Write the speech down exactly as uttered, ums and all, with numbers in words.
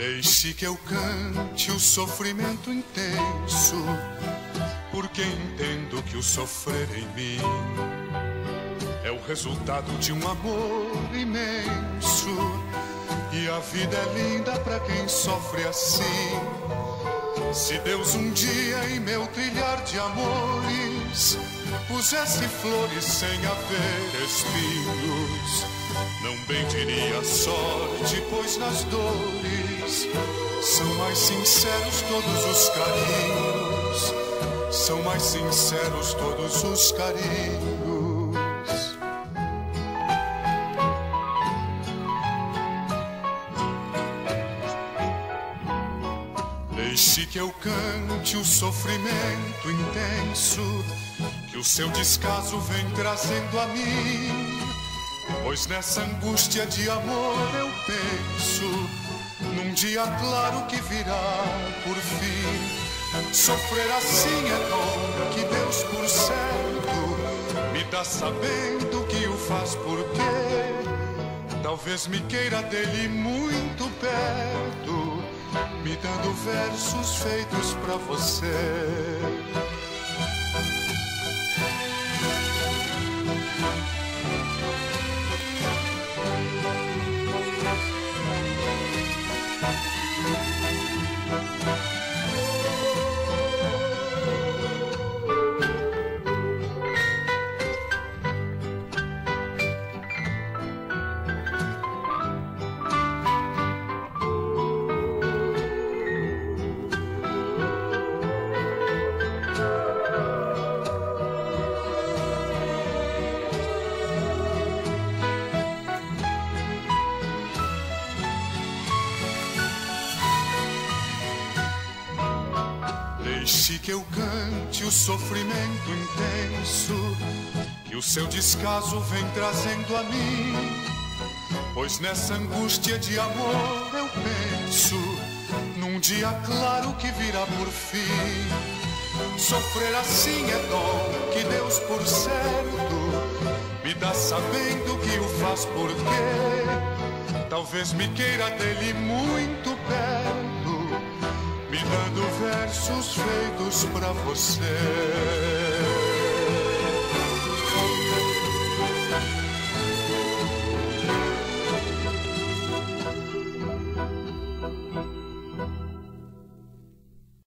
Deixe que eu cante o sofrimento intenso, porque entendo que o sofrer em mim é o resultado de um amor imenso. E a vida é linda pra quem sofre assim. Se Deus um dia em meu trilhar de amores pusesse flores sem haver espinhos, não bendiria a sorte, pois nas dores são mais sinceros todos os carinhos, são mais sinceros todos os carinhos. Deixe que eu cante o sofrimento intenso que o seu descaso vem trazendo a mim, pois nessa angústia de amor eu penso num dia claro que virá por fim. Sofrer assim é dom que Deus por certo me dá, sabendo que o faz porque talvez me queira dele muito perto, me dando versos feitos pra você. Deixe que eu cante o sofrimento intenso que o seu descaso vem trazendo a mim, pois nessa angústia de amor eu penso num dia claro que virá por fim. Sofrer assim é dom que Deus por certo me dá, sabendo que o faz porque talvez me queira dele muito perto, me dando versos feitos pra você.